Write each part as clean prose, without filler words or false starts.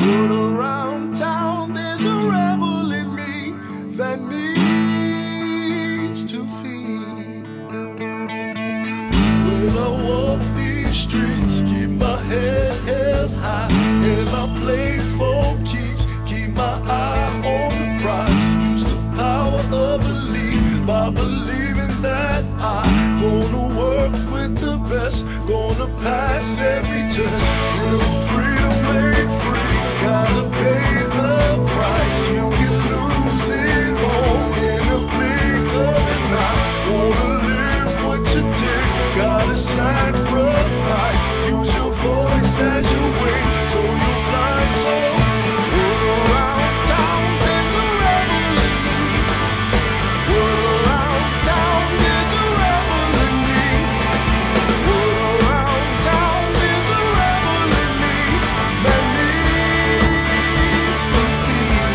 But around town there's a rebel in me that needs to feed. When I walk these streets, keep my head held high, and I play for keeps, keep my eye on the prize. Use the power of belief by believing that I'm gonna work with the best, gonna pass every test. Real freedom made free, gotta pay the price. You can lose it all in a blink of an eye. Wanna live what you did, gotta sacrifice. Use your voice as your wing, so you fly so. Around town there's a rebel in me. Around town there's a rebel in me. Around town there's a rebel in me that needs to feed.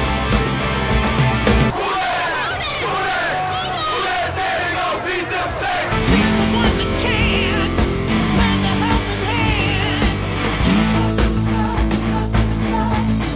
See someone that can't lend a helping hand. Toss the sky,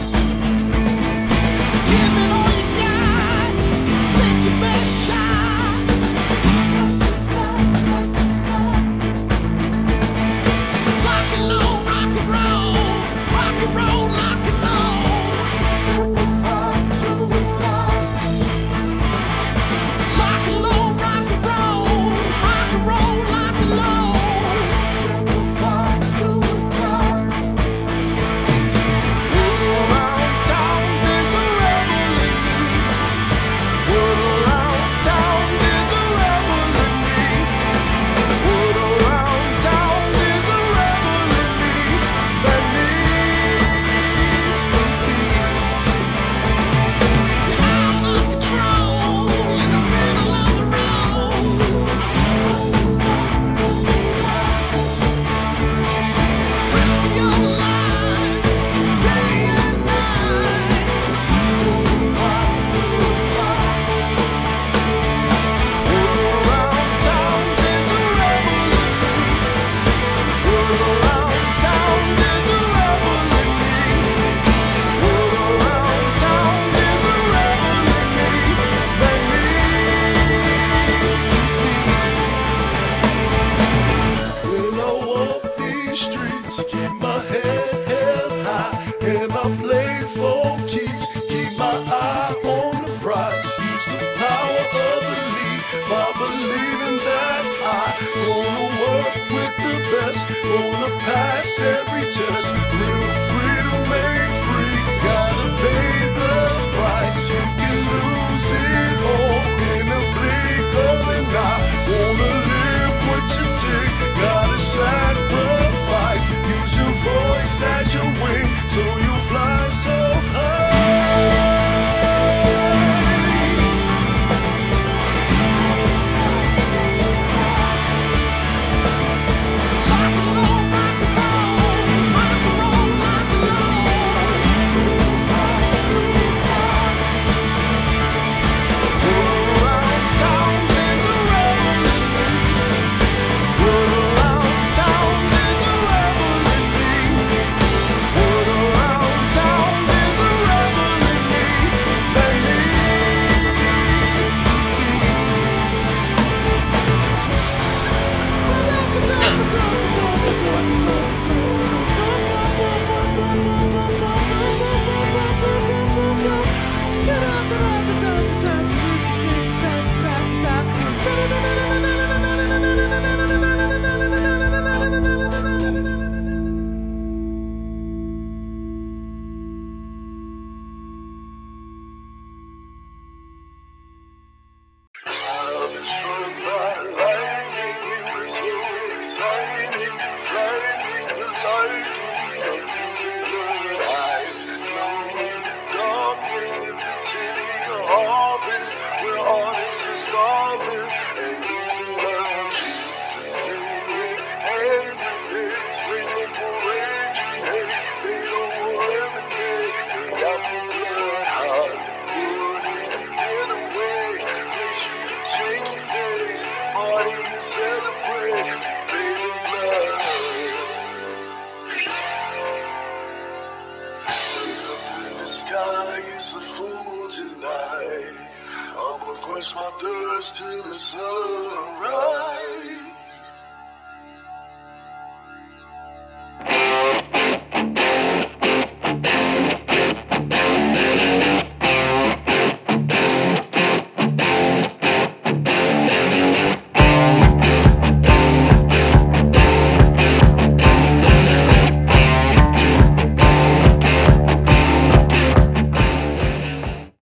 it's a full moon tonight. I'ma quench my thirst till the sunrise.